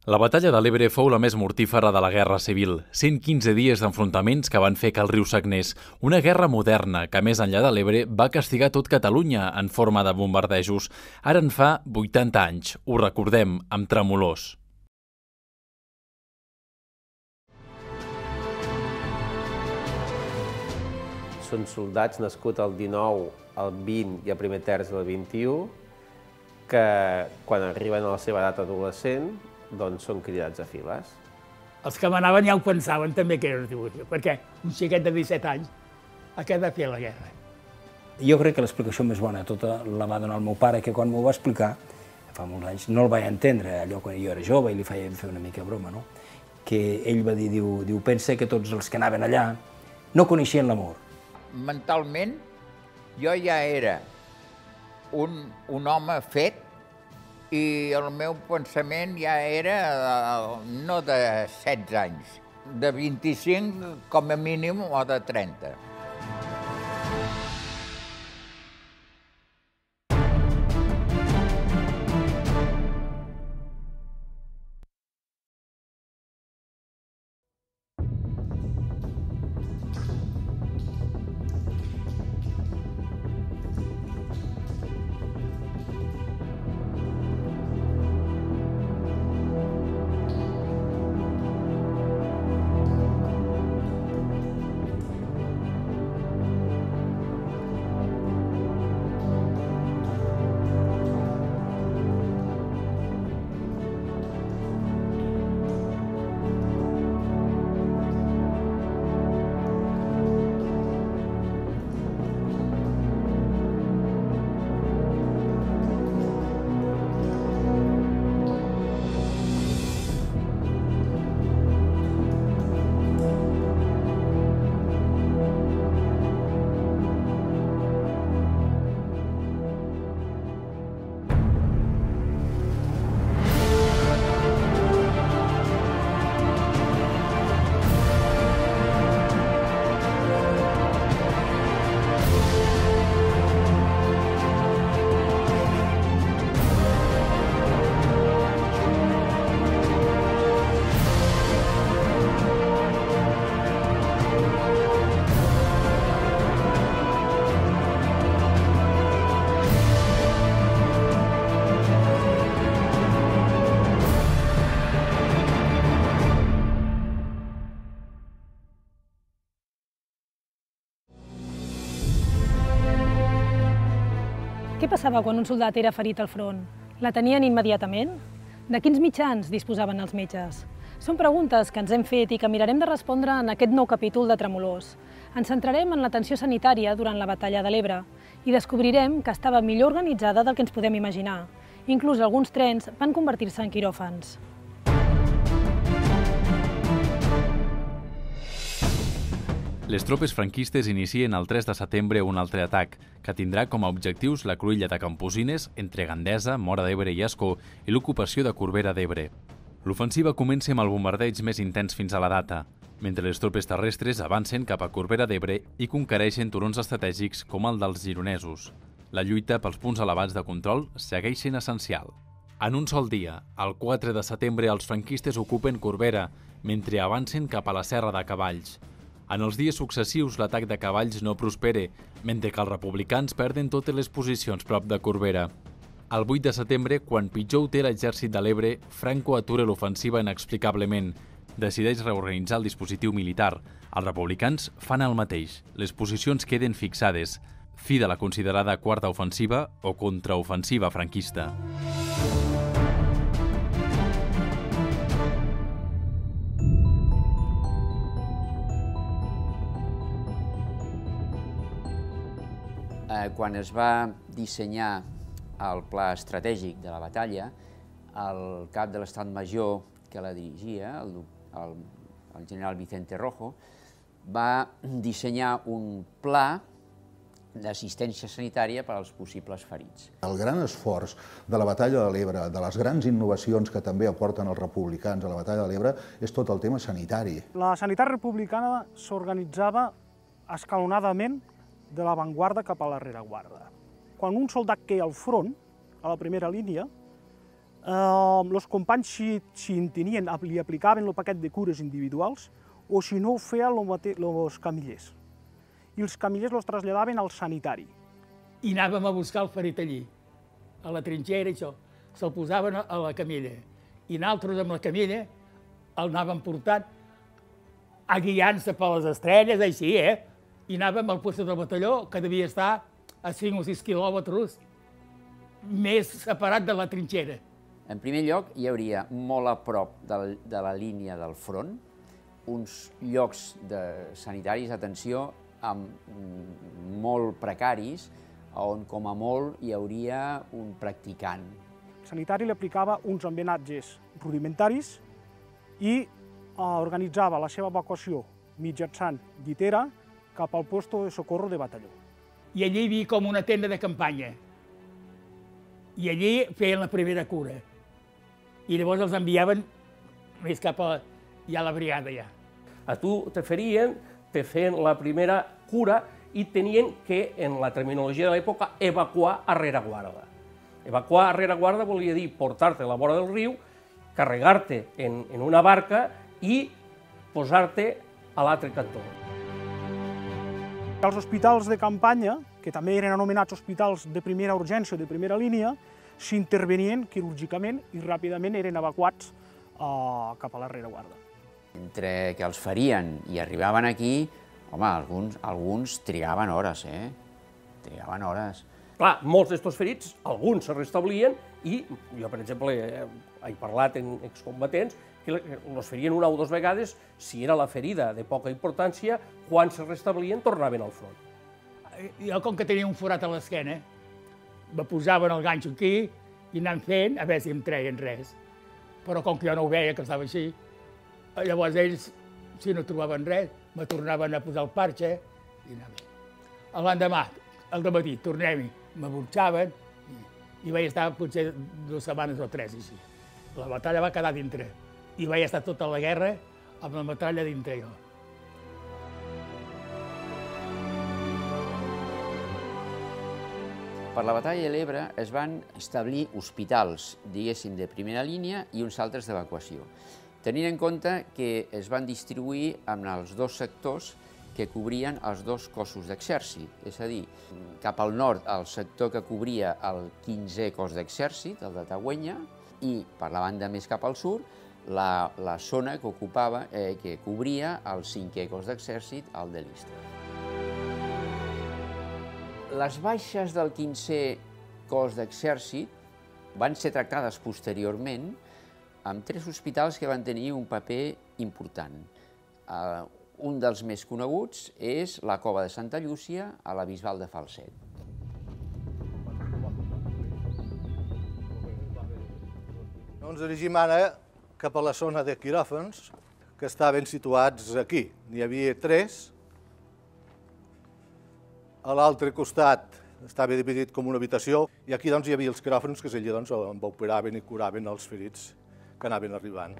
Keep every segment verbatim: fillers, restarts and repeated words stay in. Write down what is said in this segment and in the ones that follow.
La batalla de l'Ebre fou la més mortífera de la Guerra Civil. cent quinze dies d'enfrontaments que van fer que el riu sagnés. Una guerra moderna que, més enllà de l'Ebre, va castigar tot Catalunya en forma de bombardejos. Ara en fa vuitanta anys. Ho recordem amb tremolors. Són soldats nascuts al dinou, al vint i a primer terç del vint-i-u, que quan arriben a la seva edat adolescent doncs són cridats a files. Els que manaven ja ho pensaven també que era retribució, perquè un xiquet de disset anys ha de fer la guerra. Jo crec que l'explicació més bona tota la va donar el meu pare, que quan m'ho va explicar, fa molts anys, no el vaig entendre, allò quan jo era jove i li feia fer una mica broma, no? Que ell va dir, diu, diu, pensa que tots els que anaven allà no coneixien l'amor. Mentalment, jo ja era un, un home fet i el meu pensament ja era no de setze anys, de vint-i-cinc com a mínim o de trenta. Què passava quan un soldat era ferit al front? La tenien immediatament? De quins mitjans disposaven els metges? Són preguntes que ens hem fet i que mirarem de respondre en aquest nou capítol de Tremolors. Ens centrarem en l'atenció sanitària durant la batalla de l'Ebre i descobrirem que estava millor organitzada del que ens podem imaginar. Inclús alguns trens van convertir-se en quiròfans. Les tropes franquistes inicien el tres de setembre un altre atac, que tindrà com a objectius la cruïlla de Camposines entre Gandesa, Móra d'Ebre i Ascó i l'ocupació de Corbera d'Ebre. L'ofensiva comença amb el bombardeig més intens fins a la data, mentre les tropes terrestres avancen cap a Corbera d'Ebre i conquereixen turons estratègics com el dels gironesos. La lluita pels punts elevats de control segueix sent essencial. En un sol dia, el quatre de setembre, els franquistes ocupen Corbera, mentre avancen cap a la Serra de Cavalls. En els dies successius, l'atac de Cavalls no prospera, mentre que els republicans perden totes les posicions prop de Corbera. El vuit de setembre, quan pitjor ho té l'exèrcit de l'Ebre, Franco atura l'ofensiva inexplicablement. Decideix reorganitzar el dispositiu militar. Els republicans fan el mateix. Les posicions queden fixades. Fi de la considerada quarta ofensiva o contraofensiva franquista. Quan es va dissenyar el pla estratègic de la batalla, el cap de l'Estat Major que la dirigia, el, el, el general Vicente Rojo, va dissenyar un pla d'assistència sanitària per als possibles ferits. El gran esforç de la batalla de l'Ebre, de les grans innovacions que també aporten els republicans a la batalla de l'Ebre, és tot el tema sanitari. La sanitat republicana s'organitzava escalonadament de l'avantguarda cap a la rereguarda. Quan un soldat queia al front, a la primera línia, els companys, si en tenien, li aplicaven el paquet de cures individuals o si no ho feien els camillers. I els camillers els traslladaven al sanitari. I anàvem a buscar el ferit allí, a la trinxera i això. Se'l posaven a la camilla. I nosaltres amb la camilla el anàvem portant a guiant-se per les estrelles, així, eh? I anàvem al lloc del batalló, que devia estar a cinc o sis quilòmetres més separat de la trinxera. En primer lloc, hi hauria molt a prop de, de la línia del front uns llocs de sanitaris, atenció, amb, molt precaris, on com a molt hi hauria un practicant. El sanitari li aplicava uns embenatges rudimentaris i organitzava la seva evacuació mitjançant llitera cap al puesto de socorro de batalló. I allí hi havia com una tenda de campanya. I allí feien la primera cura. I llavors els enviaven més cap a ja la brigada. Ja. A tu te ferien, te feien la primera cura i tenien que, en la terminologia de l'època, evacuar a rereguarda. Evacuar a rereguarda volia dir portar-te a la vora del riu, carregar-te en, en una barca i posar-te a l'altre cantó. Els hospitals de campanya, que també eren anomenats hospitals de primera urgència o de primera línia, s'intervenien quirúrgicament i ràpidament eren evacuats uh, cap a la rereguarda. Entre que els ferien i arribaven aquí, home, alguns, alguns trigaven hores, eh? Trigaven hores. Clar, molts d'estos ferits, alguns se restablien i jo, per exemple, he parlat amb excombatents que els ferien una o dues vegades, si era la ferida de poca importància, quan se restablien tornaven al front. Jo, com que tenia un forat a l'esquena, me posaven el ganxo aquí i anant fent, a veure si em treien res. Però com que jo no ho veia, que estava així, llavors ells, si no trobaven res, me tornaven a posar el parxe i anava. L'endemà, al dematí, tornem-hi, me burxaven i vaig estar potser dues setmanes o tres així. La batalla va quedar dintre i vaig estar tota la guerra amb la batalla dintre jo. Per la batalla de l'Ebre es van establir hospitals, diguéssim, de primera línia i uns altres d'evacuació, tenint en compte que es van distribuir en els dos sectors que cobrien els dos cossos d'exèrcit, és a dir, cap al nord el sector que cobria el quinzè cos d'exèrcit, el de Tagüenya, i per la banda més cap al sud, la, la zona que ocupava, eh, que cobria el cinquè cos d'exèrcit, el de l'Istre. Les baixes del quinzè cos d'exèrcit van ser tractades posteriorment amb tres hospitals que van tenir un paper important. Uh, un dels més coneguts és la Cova de Santa Llúcia, a la Bisbal de Falset. Ens dirigim ara cap a la zona de quiròfans, que estaven situats aquí. N'hi havia tres. A l'altre costat estava dividit com una habitació i aquí doncs, hi havia els quiròfans que allà doncs, operaven i curaven els ferits que anaven arribant.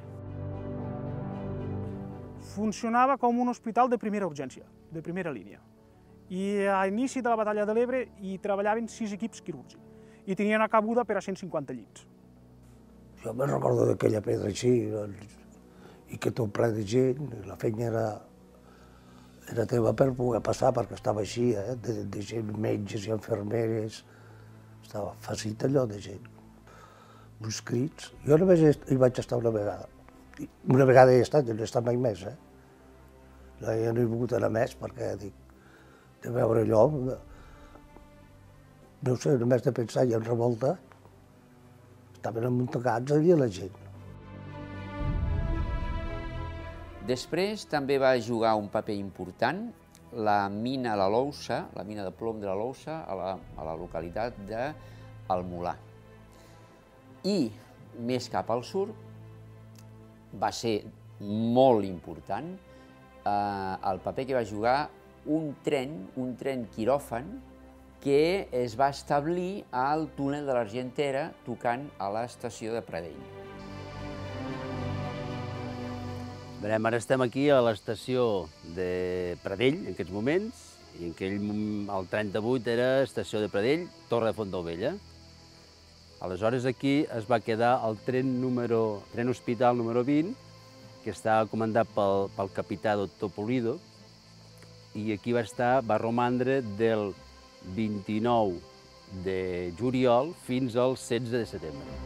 Funcionava com un hospital de primera urgència, de primera línia. I a l'inici de la batalla de l'Ebre hi treballaven sis equips quirúrgics i tenien a cabuda per a cent cinquanta llits. Jo me'n recordo d'aquella pedra així i que tot ple de gent, la feina era era teva per poder passar, perquè estava així, eh? de, de gent, metges i infermeres, estava facit allò de gent. Uns crits. Jo només hi vaig estar una vegada. Una vegada he estat, no he estat mai més, eh? Jo no he volgut anar més, perquè dic, de veure allò, no sé, només de pensar i en revolta, estaven amuntegats, hi havia la gent. Després també va jugar un paper important la mina La Lousa, la mina de plom de la Lousa, a la, a la localitat del Molar. I més cap al sud va ser molt important eh, el paper que va jugar un tren, un tren quiròfan que es va establir al túnel de l'Argentera tocant a l'estació de Pradell. Bé, ara estem aquí a l'estació de Pradell, en aquests moments, i en aquell, el trenta-vuit era estació de Pradell, Torre de Fontaubella. Aleshores aquí es va quedar el tren, número, tren hospital número vint, que estava comandat pel, pel capità doctor Pulido, i aquí va estar, va romandre del vint-i-nou de juliol fins al setze de setembre.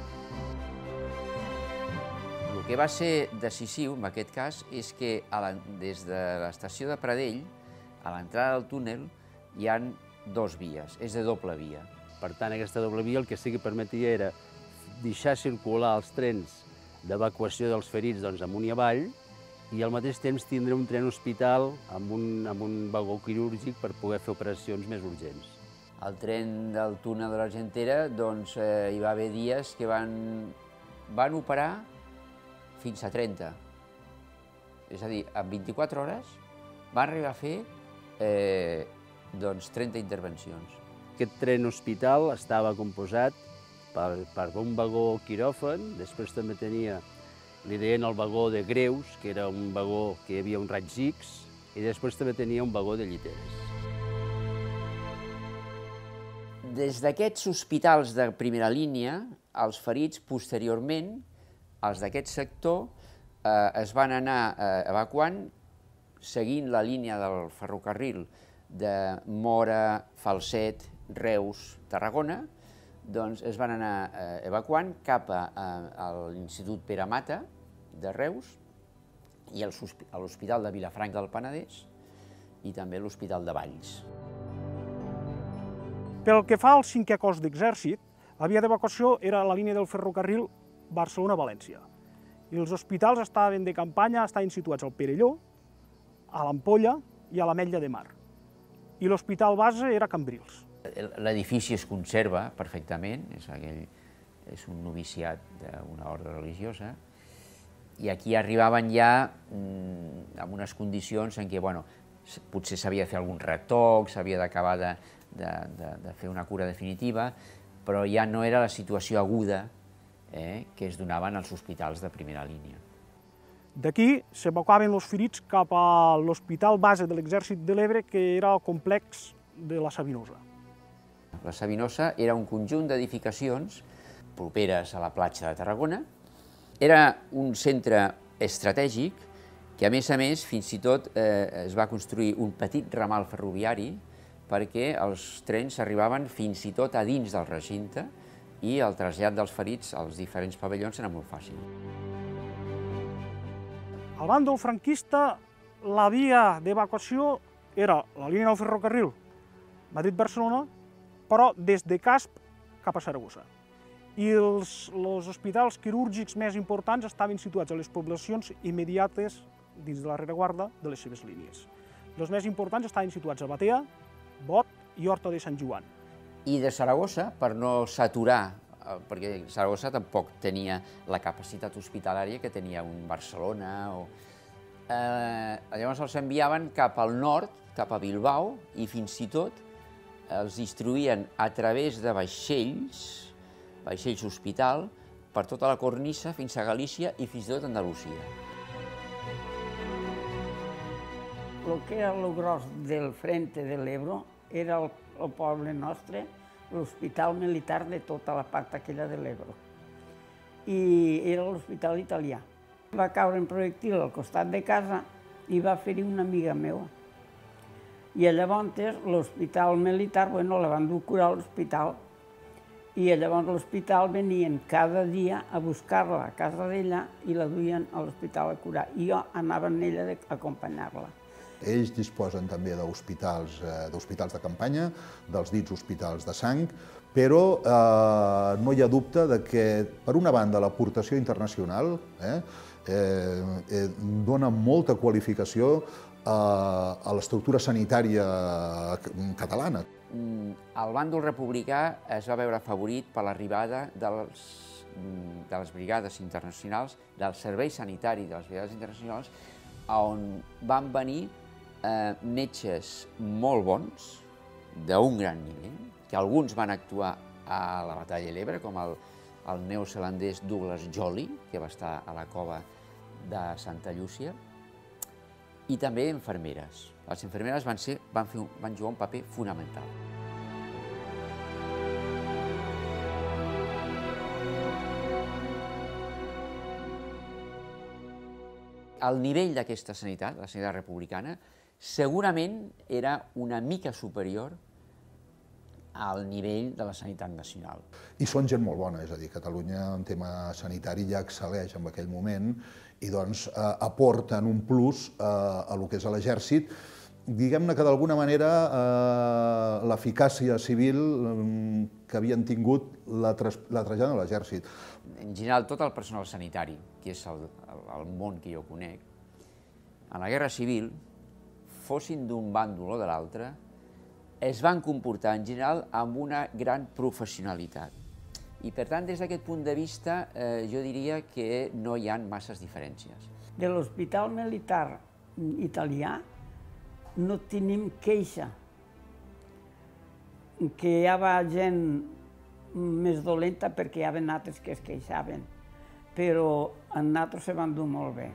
El que va ser decisiu en aquest cas és que a la, des de l'estació de Pradell, a l'entrada del túnel, hi ha dos vies, és de doble via. Per tant, aquesta doble via el que sí que permetia era deixar circular els trens d'evacuació dels ferits doncs, amunt i avall i al mateix temps tindre un tren hospital amb un, amb un vagó quirúrgic per poder fer operacions més urgents. Al tren del túnel de l'Argentera doncs, eh, hi va haver dies que van, van operar fins a trenta. És a dir, en vint-i-quatre hores van arribar a fer eh, doncs, trenta intervencions. Aquest tren hospital estava composat per, per un vagó quiròfan, després també tenia, li deien el vagó de greus, que era un vagó que hi havia un raig X, i després també tenia un vagó de lliteres. Des d'aquests hospitals de primera línia, els ferits posteriorment, els d'aquest sector, eh, es van anar eh, evacuant seguint la línia del ferrocarril de Móra, Falset, Reus, Tarragona, doncs es van anar eh, evacuant cap a, a, a l'Institut Pere Mata de Reus i a l'Hospital de Vilafranca del Penedès i també l'Hospital de Valls. Pel que fa al cinquè cos d'exèrcit, la via d'evacuació era la línia del ferrocarril Barcelona-València. I els hospitals estaven de campanya, estaven situats al Perelló, a l'Ampolla i a l'Ametlla de Mar. I l'hospital base era Cambrils. L'edifici es conserva perfectament, és, aquell, és un noviciat d'una ordre religiosa, i aquí arribaven ja mm, amb unes condicions en què bueno, potser s'havia de fer algun retoc, s'havia d'acabar de, de, de, de fer una cura definitiva, però ja no era la situació aguda eh, que es donaven als hospitals de primera línia. D'aquí s'evacuaven els ferits cap a l'Hospital Base de l'Exèrcit de l'Ebre, que era el complex de la Sabinosa. La Sabinosa era un conjunt d'edificacions properes a la platja de Tarragona. Era un centre estratègic que, a més a més, fins i tot eh, es va construir un petit ramal ferroviari perquè els trens arribaven fins i tot a dins del recinte i el trasllat dels ferits als diferents pavellons era molt fàcil. Al bàndol franquista, la via d'evacuació era la línia del ferrocarril Madrid-Barcelona, però des de Casp cap a Saragossa. I els, els hospitals quirúrgics més importants estaven situats a les poblacions immediates dins de la rereguarda de les seves línies. Els més importants estaven situats a Batea, Bot i Horta de Sant Joan. I de Saragossa, per no saturar, perquè Saragossa tampoc tenia la capacitat hospitalària que tenia un Barcelona, o... eh, llavors els enviaven cap al nord, cap a Bilbao, i fins i tot els distribuïen a través de vaixells, vaixells hospital, per tota la cornisa fins a Galícia i fins i tot a Andalusia. El que era el gros del Frente de l'Ebro era el, el poble nostre, l'hospital militar de tota la part aquella de l'Ebro. I era l'hospital italià. Va caure un projectil al costat de casa i va ferir una amiga meva. I llavors l'hospital militar, bueno, la van dur a curar a l'hospital. I llavors l'hospital venien cada dia a buscar-la a casa d'ella i la duien a l'hospital a curar. I jo anava amb ella a acompanyar-la. Ells disposen també d'hospitals eh, d'hospitals de campanya, dels dits hospitals de sang, però eh, no hi ha dubte de que, per una banda, l'aportació internacional eh, eh, eh, dona molta qualificació a l'estructura sanitària catalana. El bàndol republicà es va veure afavorit per l'arribada de les brigades internacionals, del servei sanitari de les brigades internacionals, on van venir metges molt bons, d'un gran nivell, que alguns van actuar a la batalla de l'Ebre, com el, el neozelandès Douglas Joly, que va estar a la cova de Santa Llúcia, i també infermeres. Les infermeres van, ser, van, fer, van jugar un paper fonamental. el nivell d'aquesta sanitat, la sanitat republicana, segurament era una mica superior al nivell de la sanitat nacional. I són gent molt bona, és a dir, Catalunya en tema sanitari ja excel·leix en aquell moment i doncs aporten un plus a lo que és l'exèrcit. Diguem-ne que d'alguna manera l'eficàcia civil que havien tingut la traslladen a l'exèrcit. En general, tot el personal sanitari, que és el món que jo conec, en la Guerra Civil, fossin d'un bàndol o de l'altre, es van comportar en general amb una gran professionalitat. I per tant, des d'aquest punt de vista, jo diria que no hi ha masses diferències. De l'Hospital Militar Italià no tenim queixa, que hi havia gent més dolenta perquè hi havia altres que es queixaven, però en nosaltres se van dur molt bé.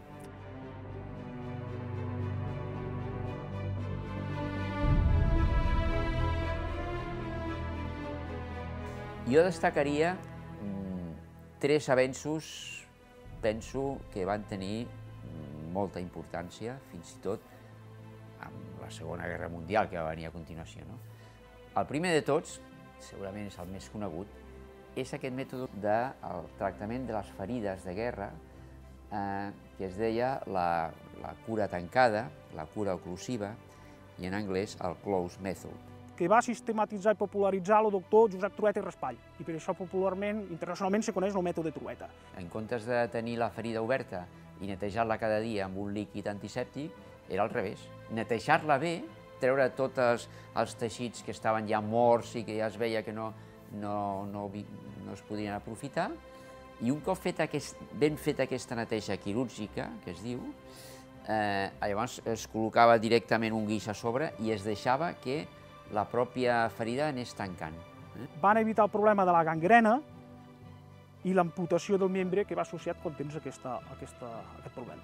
Jo destacaria tres avenços, penso, que van tenir molta importància, fins i tot amb la Segona Guerra Mundial que va venir a continuació. El primer de tots, segurament és el més conegut, és aquest mètode del tractament de les ferides de guerra, que es deia la cura tancada, la cura oclusiva, i en anglès el close method, que va sistematitzar i popularitzar el doctor Josep Trueta i Raspall, i per això popularment, internacionalment, se coneix el mètode Trueta. En comptes de tenir la ferida oberta i netejar-la cada dia amb un líquid antisèptic, era al revés. Netejar-la bé, treure tots els teixits que estaven ja morts i que ja es veia que no es podien aprofitar, i un cop ben feta aquesta neteja quirúrgica, que es diu, llavors es col·locava directament un guix a sobre i es deixava que la pròpia ferida anés tancant. Van evitar el problema de la gangrena i l'amputació del membre que va associat quan tens aquest problema.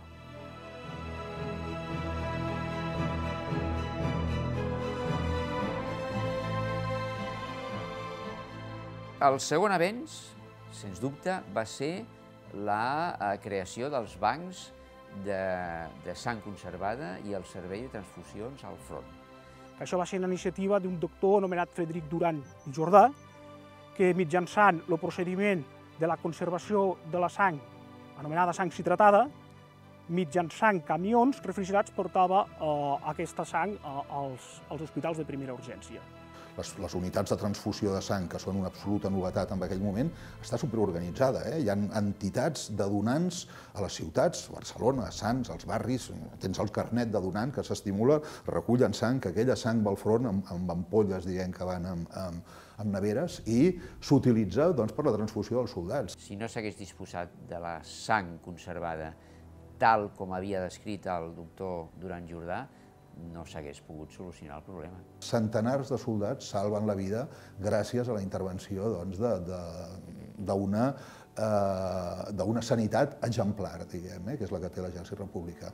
El segon avenç, sens dubte, va ser la creació dels bancs de sang conservada i el servei de transfusions al front. Això va ser una iniciativa d'un doctor anomenat Frederic Duran i Jordà, que mitjançant el procediment de la conservació de la sang, anomenada sang citratada, mitjançant camions refrigerats portava aquesta sang als hospitals de primera urgència. Les unitats de transfusió de sang, que són una absoluta novetat en aquell moment, està superorganitzada. Hi ha entitats de donants a les ciutats, Barcelona, Sants, als barris, tens el carnet de donant que s'estimula, recullen sang, que aquella sang va al front amb ampolles, diguem, que van amb neveres, i s'utilitza per la transfusió dels soldats. Si no s'hagués disposat de la sang conservada tal com havia descrit el doctor Duran Jordà, no s'hagués pogut solucionar el problema. Centenars de soldats salven la vida gràcies a la intervenció d'una sanitat exemplar, diguem, que és la que té l'exèrcit republicà.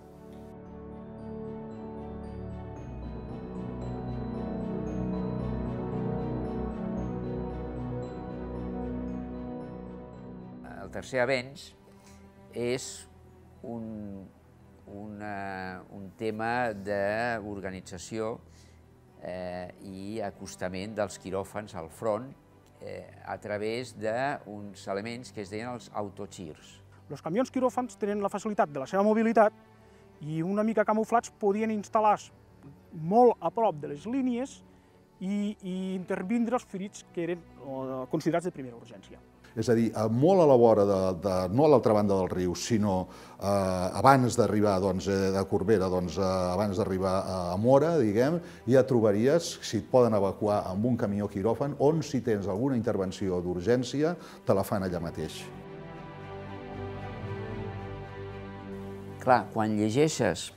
El tercer avenç és un un tema d'organització i acostament dels quiròfans al front a través d'uns elements que es deien els autochirs. Els camions quiròfans tenen la facilitat de la seva mobilitat i una mica camuflats podien instal·lar-se molt a prop de les línies i intervindre els ferits que eren considerats de primera urgència. És a dir, molt a la vora, no a l'altra banda del riu, sinó abans d'arribar de Corbera, abans d'arribar a Móra, diguem, ja trobaries, si et poden evacuar amb un camió quiròfan, on si tens alguna intervenció d'urgència, te la fan allà mateix. Clar, quan llegeixes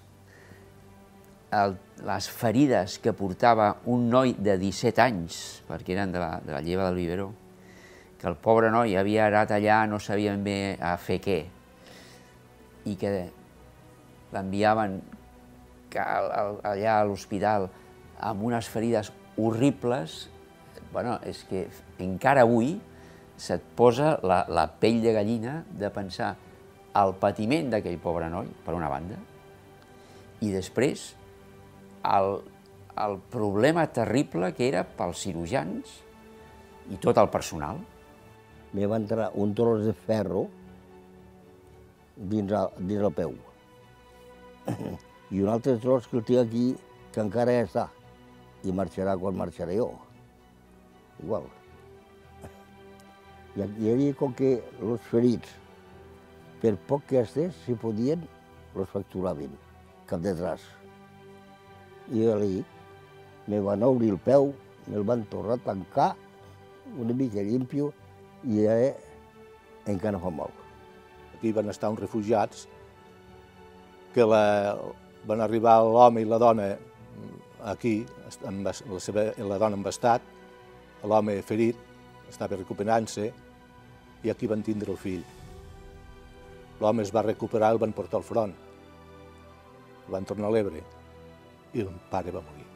les ferides que portava un noi de disset anys, perquè eren de la lleva del biberó, que el pobre noi havia anat allà, no sabia ben bé a fer què, i que l'enviaven allà a l'hospital amb unes ferides horribles, bueno, és que encara avui se't posa la pell de gallina de pensar el patiment d'aquell pobre noi, per una banda, i després el, el problema terrible que era pels cirurgians i tot el personal. Me va entrar un tros de ferro dins el, dins el peu. I un altre tros que el tinc aquí, que encara ja està, i marxarà quan marxaré jo. Igual. I hi havia com que els ferits, per poc que estés, si podien, els facturaven, cap de tras. I allí me van obrir el peu, me'l van tornar a tancar, una mica limpio, i ara encara no fa molt. Aquí van estar uns refugiats que la, van arribar l'home i la dona aquí, amb la, seva, la dona amb estat, l'home ferit, estava recuperant-se, i aquí van tindre el fill. L'home es va recuperar i el van portar al front. El van tornar a l'Ebre i el pare va morir.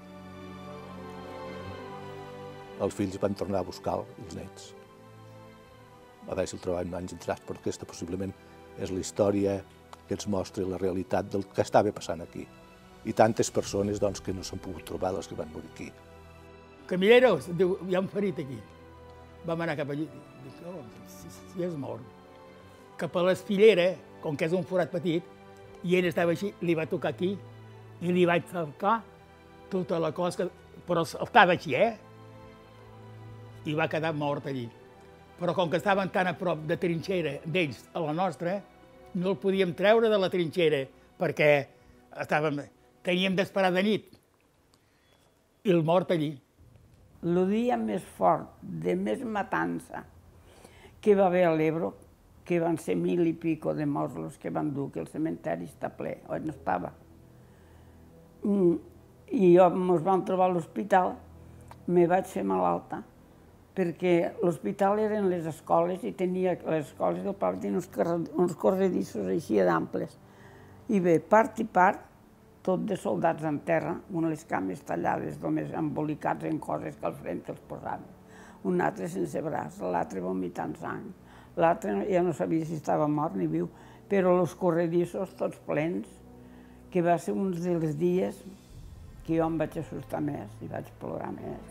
Els fills van tornar a buscar els nets. A veure si el trobàvem anys entrats, però aquesta possiblement és la història que ens mostra la realitat del que estava passant aquí. I tantes persones doncs, que no s'han pogut trobar les que van morir aquí. Camilleros, diu, hi ha un ferit aquí. Vam anar cap allí. Dic, oh, si, si és mort. Cap a l'espillera, com que és un forat petit, i ell estava així, li va tocar aquí, i li vaig cercar tota la cosa, però estava així, eh? I va quedar mort allí. Però com que estaven tan a prop de trinxera d'ells a la nostra, no el podíem treure de la trinxera, perquè estàvem, teníem d'esperar de nit. I el mort allí. El dia més fort, de més matança, que va haver a l'Ebro, que van ser mil i pico de morts els que van dur, que el cementeri està ple, oi no estava. I jo ens vam trobar a l'hospital, me vaig fer malalta, perquè l'hospital eren les escoles i tenia, les escoles del poble tenien uns corredissos així d'amples. I bé, part i part, tot de soldats en terra, amb les cames tallades, només embolicats en coses que al front els posaven. Un altre sense braç, l'altre vomitant sang, l'altre ja no sabia si estava mort ni viu, però els corredissos tots plens, que va ser un dels dies que jo em vaig assustar més i vaig plorar més.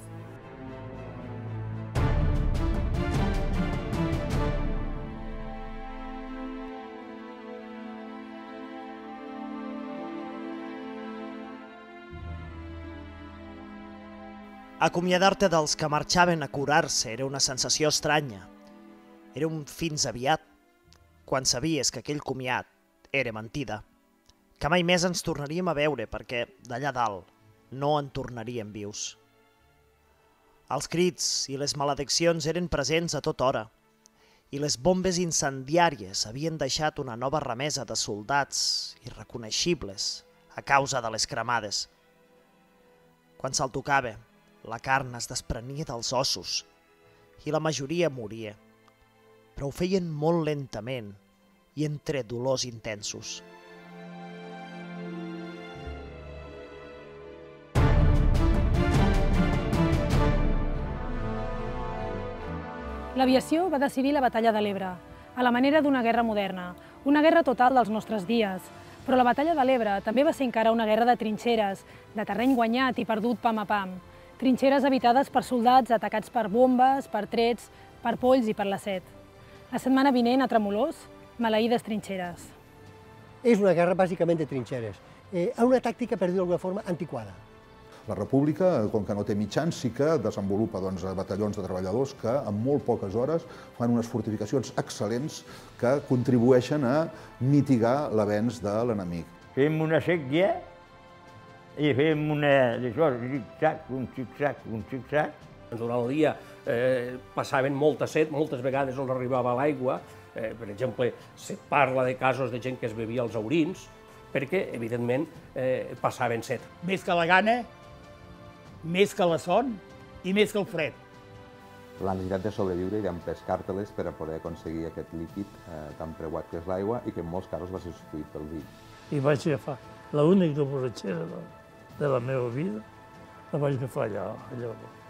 Acomiadar-te dels que marxaven a curar-se era una sensació estranya. Era un fins aviat, quan sabies que aquell comiat era mentida. Que mai més ens tornaríem a veure perquè, d'allà dalt, no en tornaríem vius. Els crits i les malediccions eren presents a tota hora, i les bombes incendiàries havien deixat una nova remesa de soldats irreconeixibles a causa de les cremades. Quan se'l tocava, la carn es desprenia dels ossos i la majoria moria, però ho feien molt lentament i entre dolors intensos. L'aviació va decidir la batalla de l'Ebre, a la manera d'una guerra moderna, una guerra total dels nostres dies. Però la batalla de l'Ebre també va ser encara una guerra de trinxeres, de terreny guanyat i perdut pam a pam. Trinxeres habitades per soldats atacats per bombes, per trets, per polls i per la set. La setmana vinent, a Tremolors, maleïdes trinxeres. És una guerra bàsicament de trinxeres, eh, una tàctica, per dir-ho d'alguna forma, antiquada. La República, com que no té mitjans, sí que desenvolupa doncs, batallons de treballadors que en molt poques hores fan unes fortificacions excel·lents que contribueixen a mitigar l'avenç de l'enemic. Fem una sèquia i fem una d'això, zig-zac, un zig-zac, un zig-zac. Durant el dia eh, passaven molta set, moltes vegades on arribava l'aigua. Eh, per exemple, se parla de casos de gent que es bevia els aurins, perquè, evidentment, eh, passaven set. Més que la gana, més que la son i més que el fred. La necessitat de sobreviure i d'empescar-te-les per a poder aconseguir aquest líquid eh, tan preuat que és l'aigua i que en molts casos va ser substituït pel vi. I vaig agafar l'única borratxera de, de la meva vida, la vaig agafar allà, allà.